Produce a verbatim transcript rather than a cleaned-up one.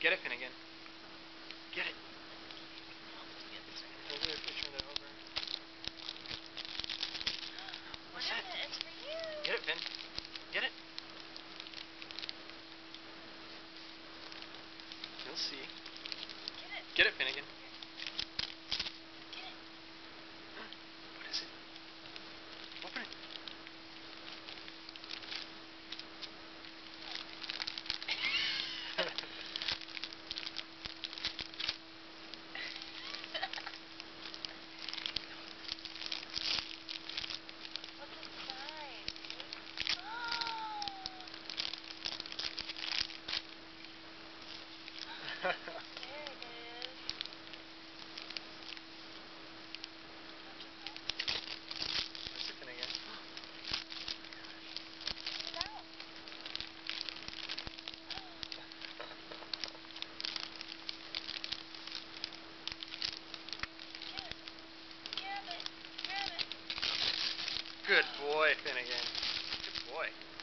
Get it, Finnegan. Get it. Over if you turn it over. What's that? It's for you. Get it, Finn. Get it. You'll see. Get it. Get it, Finnegan. Get it. What is it? Open it. What's inside, dude? Oh. There it is. What's it, Finnegan? Get it out. Grab it. Grab it. Good boy, Finnegan. Good boy.